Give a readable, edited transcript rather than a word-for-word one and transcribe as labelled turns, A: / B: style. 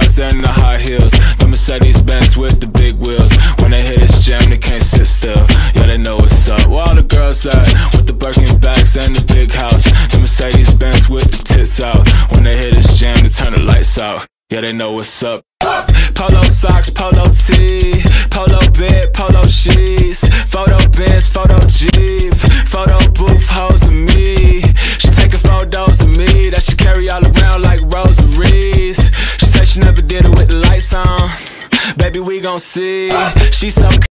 A: Benz and the high heels. The Mercedes Benz with the big wheels. When they hit this jam, they can't sit still. Yeah, they know what's up. Where all the girls at? With the Birkin bags and the big house. The Mercedes Benz with the tits out. When they hit this jam, they turn the lights out. Yeah, they know what's up. Polo socks, polo tee, polo bed, polo sheets, photo bins, photo Jeep, photo booth, hoes of me. She taking photos of me that she carry all around like rosaries. She said she never did it with the lights on. Baby, we gon' see. She so